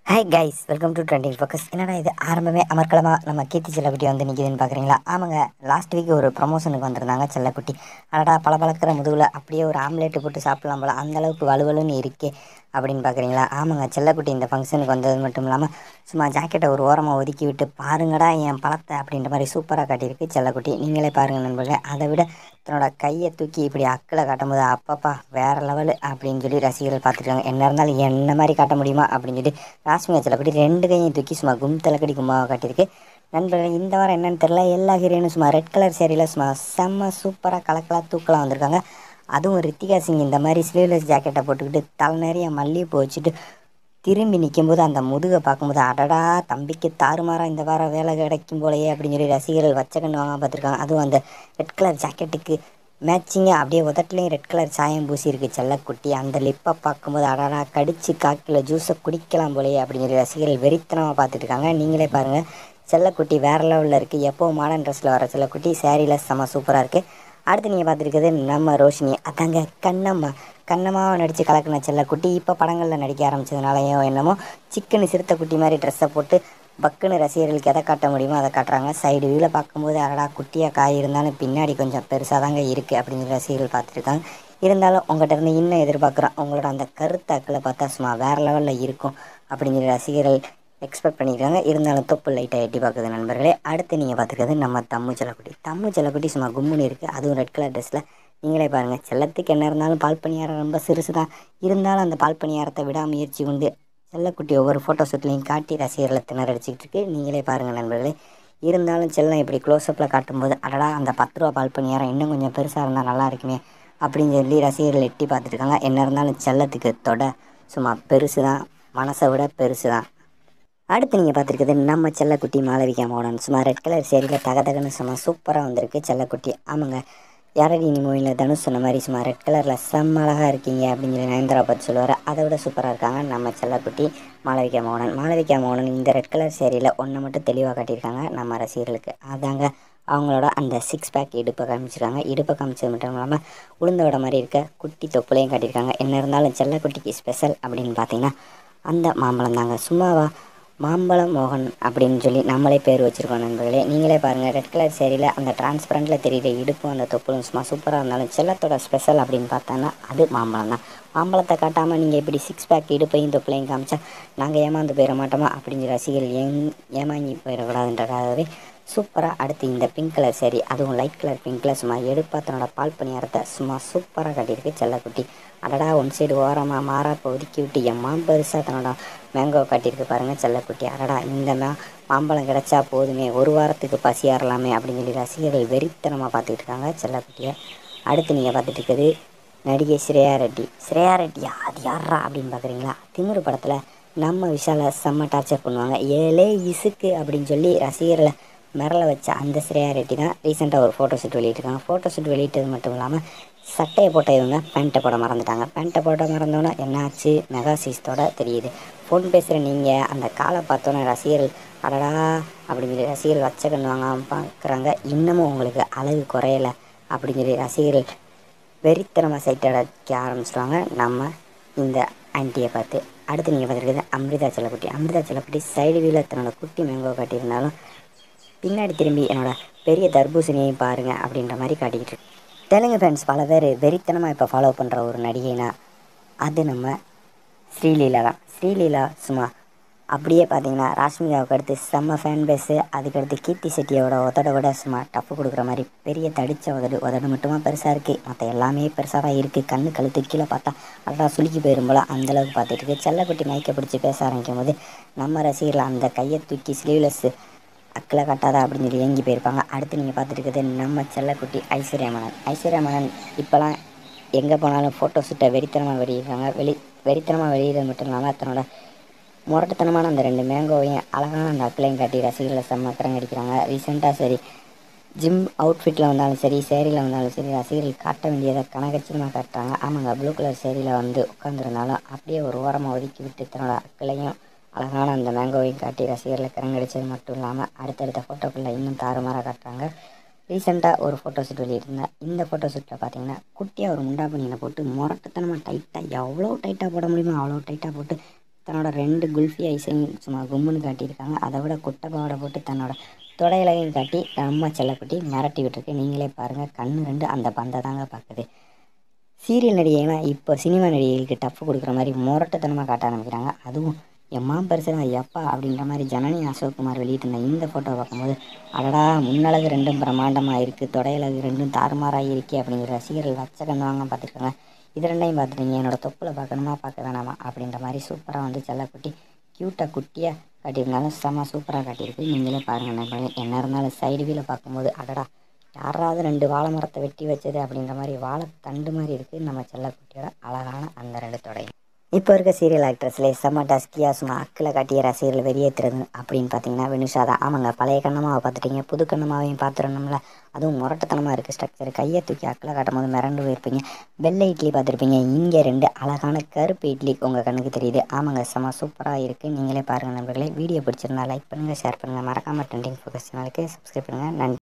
Hi guys, welcome to trending focus. என்னடா இது ஆரம்பமே அமர்க்களமாக நம்ம கீர்த்தி செல்லக்குட்டி வந்து நிற்கிதுன்னு பார்க்குறீங்களா? ஆமாங்க, லாஸ்ட் வீக் ஒரு ப்ரமோஷனுக்கு வந்திருந்தாங்க செல்லக்குட்டி. அடடா, பளபளக்கிற முதுகில் அப்படியே ஒரு ஆம்லேட்டு போட்டு சாப்பிட்லாம் போல, அந்தளவுக்கு வலுவலுன்னு இருக்கே அப்படின்னு பார்க்குறீங்களா? ஆமாங்க, செல்லக்குட்டி இந்த ஃபங்க்ஷனுக்கு வந்தது மட்டும் இல்லாமல் சும்மா ஜாக்கெட்டை ஒரு ஓரமாக ஒதுக்கி விட்டு பாருங்கடா என் பழத்தை அப்படின்ற மாதிரி சூப்பராக காட்டியிருக்கு செல்லக்குட்டி. நீங்களே பாருங்கள் நண்பர்களே. அதை விட தன்னோட கையை தூக்கி இப்படி அக்கில் காட்டும்போது அப்பப்பா வேறு லெவலு அப்படின்னு சொல்லி ரசிகர்கள் பார்த்துருக்காங்க. என்ன இருந்தாலும் என்ன மாதிரி காட்ட முடியுமா அப்படின்னு சொல்லி ராஷ்மிகா செல்லக்குட்டி ரெண்டு கையும் தூக்கி சும்மா தலைக்கடி கும்மாவை காட்டியிருக்கு. நண்பர்கள், இந்த வாரம் என்னன்னு தெரில, எல்லா ஹீரோயினும் சும்மா ரெட் கலர் சேரீயில் சும்மா செம்ம சூப்பராக கலக்கலாக தூக்கலாம் வந்திருக்காங்க. அதுவும் ரித்திகா சிங் இந்த மாதிரி ஸ்லீவ்லெஸ் ஜாக்கெட்டை போட்டுக்கிட்டு தலை நிறைய மல்லிகைப்பூ வச்சுட்டு திரும்பி நிற்கும்போது அந்த முதுகை பார்க்கும்போது அடடா தம்பிக்கு தாறுமாறாக இந்த வாரம் வேலை கிடைக்கும் போலையே அப்படின்னு சொல்லி ரசிகர்கள் வச்ச கண்ணு வாங்க பார்த்துருக்காங்க. அதுவும் அந்த ரெட் கலர் ஜாக்கெட்டுக்கு மேட்சிங்காக அப்படியே உதட்டுலேயும் ரெட் கலர் சாயம் பூசியிருக்கு செல்லக்குட்டி. அந்த லிப்பை பார்க்கும்போது அடடா கடிச்சு காக்கில் ஜூஸை குடிக்கலாம் போலையே அப்படின்னு சொல்லி ரசிகர்கள் வெறித்தனமாக பார்த்துட்டு இருக்காங்க. நீங்களே பாருங்கள், செல்லக்குட்டி வேறு லெவலில் இருக்குது. எப்போது மாடர்ன் ட்ரெஸ்ஸில் வர செல்லக்குட்டி சேரீயில் செம்ம சூப்பராக இருக்குது. அடுத்து நீங்கள் பார்த்துருக்குது நம்ம ரோஷினி. அதாங்க கண்ணம்மாவை நடித்து கலக்கின செல்லக்குட்டி இப்போ படங்களில் நடிக்க ஆரம்பித்ததுனாலையோ என்னமோ சிக்கனு சிறுத்தைக்குட்டி மாதிரி ட்ரெஸ்ஸை போட்டு பக்குன்னு ரசிகர்களுக்கு எதை காட்ட முடியுமோ அதை காட்டுறாங்க. சைடு வியூவில் பார்க்கும்போது அடடா குட்டியாக காய் இருந்தாலும் பின்னாடி கொஞ்சம் பெருசாக தாங்க இருக்குது அப்படின்னு ரசிகர்கள் பார்த்துருக்காங்க. இருந்தாலும் உங்கள்கிட்ட இருந்து இன்னும் எதிர்பார்க்குறோம். உங்களோட அந்த கருத்தாக்கில் பார்த்தா சும்மா வேறு லெவலில் இருக்கும் அப்படிங்கிற ரசிகர்கள் எக்ஸ்பெக்ட் பண்ணியிருக்காங்க. இருந்தாலும் தொப்பு லைட்டாக எட்டி பார்க்குது நண்பர்களே. அடுத்து நீங்கள் பார்த்துக்கிறது நம்ம தம்மு செல்லக்குட்டி சும்மா கும்முன்னு இருக்குது. அதுவும் ரெட் கலர் ட்ரெஸ்ஸில். நீங்களே பாருங்கள், செல்லத்துக்கு என்ன இருந்தாலும் பால் பணியாரம் ரொம்ப சிறுசு தான். இருந்தாலும் அந்த பால் பணியாரத்தை விடாமுயற்சி உண்டு செல்லக்குட்டி ஒவ்வொரு ஃபோட்டோ ஷூட்லையும் காட்டி ரசிகர்களை திணறடிச்சிக்கிட்டு இருக்கு. நீங்களே பாருங்கள் நண்பர்களே. இருந்தாலும் செல்லம் இப்படி க்ளோஸ்அப்பில் காட்டும்போது அடடா அந்த 10 ரூபா பால் பணியாரம் இன்னும் கொஞ்சம் பெருசாக இருந்தால் நல்லா இருக்குமே அப்படின்னு சொல்லி ரசிகர்கள் எட்டி பார்த்துட்டு இருக்காங்க. என்ன இருந்தாலும் செல்லத்துக்கு தொட சும்மா பெருசு தான், மனசை விட பெருசு தான். அடுத்து நீங்கள் பார்த்துருக்குது நம்ம செல்லக்குட்டி மாளவிகா மோகன். சும்மா ரெட் கலர் சேரியில் தகதகன்னு சும்மா சூப்பராக வந்திருக்கு செல்லக்குட்டி. ஆமாங்க, யாரடி நீ மூவியில் தனுஷ் சொன்ன மாதிரி சும்மா ரெட் கலரில் செம்ம அழகாக இருக்கீங்க அப்படின்னு சொல்லி நயன்தாரா பற்றி சொல்லுவார். அதை விட சூப்பராக இருக்காங்க நம்ம செல்லக்குட்டி மாளவிகா மோகன். இந்த ரெட் கலர் சேரியில் ஒன்றை மட்டும் தெளிவாக காட்டியிருக்காங்க நம்ம ரசிகர்களுக்கு. அதாங்க அவங்களோட அந்த 6 பேக் இடுப்பை காமிச்சிருக்காங்க. இடுப்பை காமிச்சது மட்டும் இல்லாமல் உளுந்த விட மாதிரி இருக்க குட்டி தொப்புலையும் காட்டியிருக்காங்க. என்ன இருந்தாலும் செல்லக்குட்டிக்கு ஸ்பெஷல் அப்படின்னு பார்த்தீங்கன்னா அந்த மாம்பழம் தாங்க. சும்மாவா மாம்பழம் மோகன் அப்படின்னு சொல்லி நம்மளே பேர் வச்சுருக்கோம் நண்பர்களே. நீங்களே பாருங்கள், ரெட் கலர் சேரியில் அந்த டிரான்ஸ்பரண்ட்டில் தெரியுற இடுப்பும் அந்த தொப்புளும் சும்மா சூப்பராக இருந்தாலும் செல்லத்தோட ஸ்பெஷல் அப்படின்னு பார்த்தோன்னா அது மாம்பழம் தான். மாம்பழத்தை காட்டாமல் நீங்கள் இப்படி 6 பேக் இடுப்பையும் தொப்புளையும் காமிச்சா நாங்கள் ஏமாந்து போயிட மாட்டோமா அப்படின்னு ரசிகர்கள் ஏமாங்கி போயிடக்கூடாதுன்றக்காகவே சூப்பராக. அடுத்து இந்த பிங்க் கலர் சேரீ, அதுவும் லைட் கலர் பிங்க்கில் சும்மா எடுப்பா தன்னோட பால் பணியாரத்தை சும்மா சூப்பராக கட்டியிருக்கு செல்லக்குட்டி. அடடா ஒன் சைடு ஓரமாக மாறாப்போ ஒதுக்கி விட்டு பெருசாக தன்னோட மேங்கோ காட்டியிருக்கு பாருங்கள் செல்லக்குட்டி. அடடா இந்த மாம்பழம் கிடச்சா போதுமே, ஒரு வாரத்துக்கு பசி ஆறலாமே அப்படின்னு சொல்லி ரசிகர்கள் வெறித்தனமாக பார்த்துக்கிட்டு இருக்காங்க செல்லக்குட்டியை. அடுத்து நீங்கள் பார்த்துட்டு இருக்கிறது நடிகை ஸ்ரேயா ரெட்டியா? அது யாரா அப்படின்னு பார்க்குறீங்களா? திமிரு படத்தில் நம்ம விஷாலை செம்ம டார்ச்சர் பண்ணுவாங்க, ஏலே இசுக்கு அப்படின்னு சொல்லி ரசிகர்களை மிரள வச்ச அந்த ஸ்ரேயா ரெட்டி தான் ரீசெண்டாக ஒரு ஃபோட்டோ ஷூட் வெளியிட்டிருக்காங்க. ஃபோட்டோ ஷூட் வெளியிட்டது மட்டும் இல்லாமல் சட்டையை போட்ட இவங்க பேண்ட்டை போட மறந்துட்டாங்க. பேண்ட்டை போட மறந்தோன்னே என்னாச்சு, மெகா சீஸ்தோட தெரியுது. ஃபோன் பேசுகிற நீங்கள் அந்த காலை பார்த்தோன்னே ரசிகர்கள் அடடா அப்படின்னு சொல்லி ரசிகர்கள் வச்ச கண்ணு வாங்காமல் பார்க்குறாங்க. இன்னமும் உங்களுக்கு அழகு குறையலை அப்படின்னு சொல்லி ரசிகர்கள் வெறித்தனமாக சைட் அடைக்க ஆரம்பிச்சிடுவாங்க நம்ம இந்த ஆன்ட்டியை பார்த்து. அடுத்து நீங்கள் பார்த்துருக்குது அமிர்தா செல்லக்குட்டி சைடு வியூவில் தன்னோட குட்டி மேங்கோ காட்டியிருந்தாலும் பின்னாடி திரும்பி என்னோட பெரிய தர்பூசணியையும் பாருங்கள் அப்படின்ற மாதிரி காட்டிக்கிட்டு இருக்கு. தெலுங்கு ஃபேன்ஸ் பல பேர் வெறித்தனமாக இப்போ ஃபாலோ பண்ணுற ஒரு நடிகைனா அது நம்ம ஸ்ரீலீலா சும்மா அப்படியே பார்த்தீங்கன்னா ராஷ்மிகாவுக்கு அடுத்து செம்ம ஃபேன் பேஸு. அதுக்கடுத்து கீர்த்தி செட்டியோட உதட விட சும்மா டப்பு கொடுக்குற மாதிரி பெரிய தடித்த உதடு மட்டுமா பெருசாக இருக்குது, மற்ற எல்லாமே பெருசாக தான் இருக்குது. கழுத்து கீழே பார்த்தா அதெல்லாம் சுலுக்கி போயிடும் போல் அந்தளவுக்கு பார்த்துட்டு இருக்கு. செல்லக்குட்டி மைக்கை பிடிச்சி பேச ஆரம்பிக்கும் போது நம்ம ரசிகர்கள் அந்த கையை தூக்கி ஸ்லீவ்லெஸ்ஸு அக்கில் கட்டாதா அப்படின்னு சொல்லி ஏங்கி போயிருப்பாங்க. அடுத்து நீங்கள் பார்த்துட்டு நம்ம செல்லக்குட்டி ஐஸ்வர்யா மேனன் இப்போலாம் எங்கே போனாலும் ஃபோட்டோ ஷூட்டை வெறித்தனமாக வெளியிடுறாங்க. வெறித்தனமாக வெளியிடுறது மட்டும் இல்லாமல் தன்னோட முரட்டுத்தனமான அந்த 2 மேங்கோவையும் அழகான அந்த அக்கிலையும் காட்டி ரசிகர்களை செம்ம அடிக்கிறாங்க. ரீசெண்டாக சரி ஜிம் அவுட்ஃபிட்டில் வந்தாலும் சரி சேரீயில் வந்தாலும் சரி ரசிகர்கள் காட்ட வேண்டியதை கனகச்சிதமாக காட்டுறாங்க. ஆமாங்க, ப்ளூ கலர் சேரீயில் வந்து உட்காந்துருந்தாலும் அப்படியே ஒரு ஓரமாக ஒதுக்கி விட்டு தன்னோட அக்கிலையும் அழகான அந்த மேங்கோவையும் காட்டி ரசிகர்களை கரங்கடிச்சது மட்டும் இல்லாமல் அடுத்தடுத்த ஃபோட்டோக்களில் இன்னும் தாறுமாறாக காட்டுறாங்க. ரீசெண்டாக ஒரு ஃபோட்டோ ஷூட் வெளியிட்டிருந்தேன். இந்த ஃபோட்டோ ஷூட்டில் பார்த்தீங்கன்னா குட்டியாக ஒரு முண்டா பனியனை போட்டு முரட்டுத்தனமாக டைட்டாக எவ்வளோ டைட்டாக போட முடியுமோ அவ்வளோ டைட்டாக போட்டு தன்னோட 2 குல்ஃபி ஐஸையும் சும்மா கும்முன்னு காட்டியிருக்காங்க. அதை விட குட்டை பாவாடை போட்டு தன்னோட தொடையிலையும் காட்டி நம்ம செல்லக்குட்டி மிரட்டி விட்டுருக்கு. நீங்களே பாருங்கள், கண்ணு 2 அந்த பந்தை தாங்க பார்க்குது. சீரியல் நடிகைனா இப்போ சினிமா நடிகைகளுக்கு டஃப் கொடுக்குற மாதிரி முரட்டுத்தனமாக காட்ட ஆரம்பிக்கிறாங்க. அதுவும் எம்மா பெருசுனா எப்பா அப்படின்ற மாதிரி ஜனனி அசோக்குமார் வெளியிட்டிருந்த இந்த ஃபோட்டோ பார்க்கும்போது, அடடா முன்னழகு 2ம் பிரம்மாண்டமாக இருக்குது, தொடையழகு 2ம் தாறுமாறாக இருக்கே அப்படிங்கிற ரசிகர்கள் லட்சக்கணக்காக பார்த்துருக்காங்க. இது 2யும் பார்த்துட்டீங்க, என்னோட தொப்புல பார்க்கணுமா பார்க்க வேணாமா அப்படின்ற மாதிரி சூப்பராக வந்து செல்லக்குட்டி க்யூட்டாக குட்டியாக காட்டியிருந்தாலும் செம்ம சூப்பராக காட்டியிருக்கு. நீங்களே பாருங்கள் நண்பர்களே. என்ன இருந்தாலும் சைடு வியூவில் பார்க்கும்போது அடடா யாராவது 2 வாழை மரத்தை வெட்டி வச்சது அப்படின்ற மாதிரி வாழை தண்டு மாதிரி இருக்குது நம்ம செல்லக்குட்டியோட அழகான அந்த 2 தொடையும். இப்போ இருக்க சீரியல் ஆக்ட்ரஸ்லேயே செம்ம டஸ்கியாக சும்மா அக்கில் காட்டிய ரசிகர்கள் வெளியேற்றுறது அப்படின்னு பார்த்தீங்கன்னா வினுஷா தான். ஆமாங்க, பழைய கண்ணமாவை பார்த்துட்டீங்க, புது கண்ணமாவையும் பார்த்துடணும்ல. அதுவும் முரட்டுத்தனமாக இருக்குது ஸ்ட்ரக்சர். கையை தூக்கி அக்கில் காட்டும் போது மிரண்டு போயிருப்பீங்க. வெள்ளை இட்லி பார்த்துருப்பீங்க, இங்கே 2 அழகான கருப்பு இட்லி உங்கள் கண்ணுக்கு தெரியுது. ஆமாங்க, செம்ம சூப்பராக இருக்குது. நீங்களே பாருங்கள் நண்பர்களே. வீடியோ பிடிச்சிருந்தா லைக் பண்ணுங்கள், ஷேர் பண்ணுங்கள். மறக்காமல் ட்ரெண்டிங் ஃபோக்கஸ் சேனலுக்கு சப்ஸ்கிரைப் பண்ணுங்கள். நன்றி.